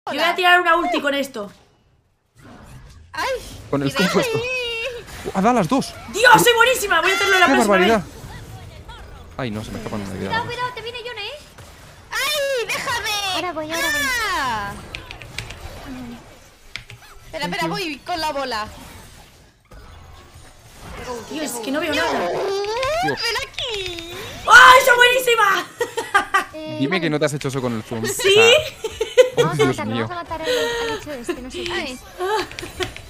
Yo voy a tirar una ulti con esto. ¡Ay! Con el cuidado compuesto. ahí. ¡Ha dado las dos! ¡Dios, soy buenísima! Voy a hacerlo la ¡Qué próxima barbaridad! vez. Ay, no, se me escapan una idea. Cuidado, cuidado, te viene Yone, ¡Ay! ¡Déjame! Ahora voy, ahora voy. ¡Ah! Espera, espera, voy con la bola. Tío, es que no veo nada. Dios. ¡Ven aquí! ¡Ay, soy buenísima! Dime que no te has hecho eso con el zoom. ¿Sí? Oh, Vamos a Dios matarlo, mío. vamos a matar al hecho este, no sé qué Ay. es.